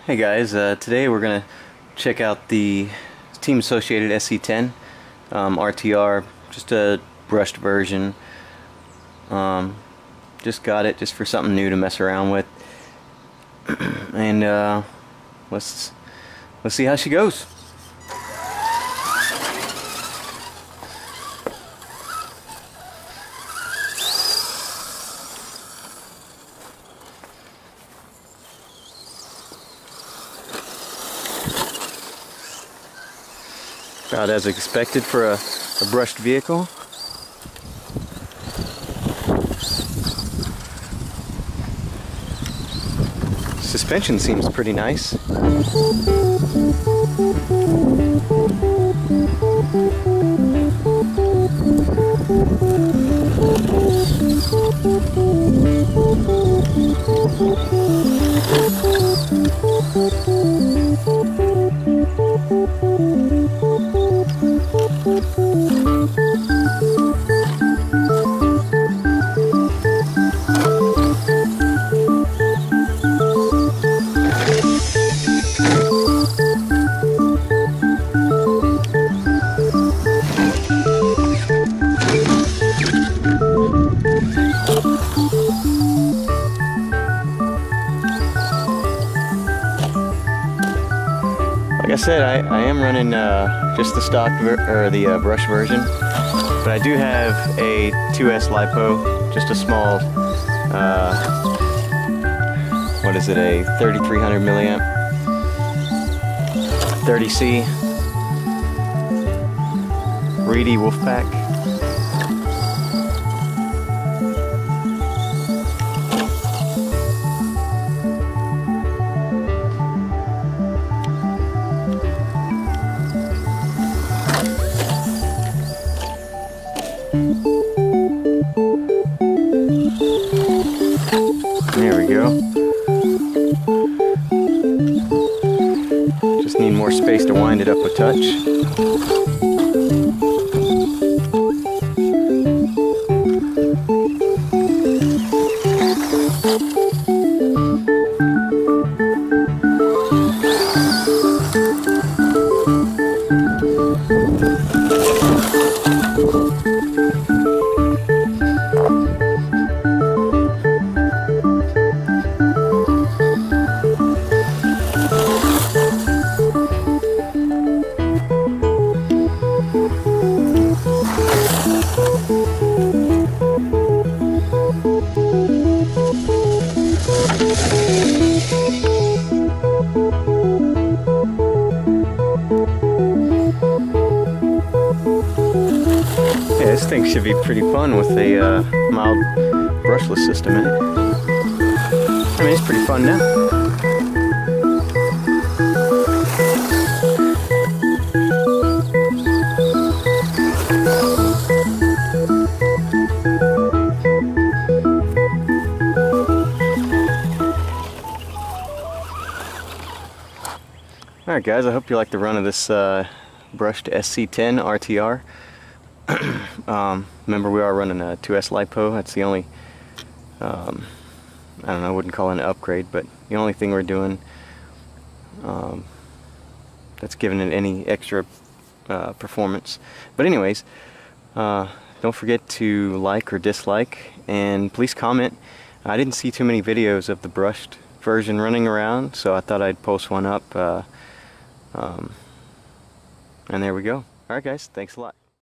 Hey guys, today we're going to check out the Team Associated SC10 RTR, just a brushed version. Just got it just for something new to mess around with, and let's see how she goes. About as expected for a brushed vehicle. Suspension seems pretty nice. Like I said, I am running just the stock or the brush version, but I do have a 2S Lipo, just a small, what is it, a 3300 milliamp 30C Reedy Wolfpack. There we go. Just need more space to wind it up a touch. Yeah, this thing should be pretty fun with a mild brushless system in it. I mean, it's pretty fun now. Alright guys, I hope you like the run of this brushed SC10 RTR. Remember, we are running a 2S Lipo. That's the only, I don't know, I wouldn't call it an upgrade, but the only thing we're doing that's giving it any extra performance. But anyways, don't forget to like or dislike, and please comment. I didn't see too many videos of the brushed version running around, so I thought I'd post one up. And there we go. Alright guys, thanks a lot.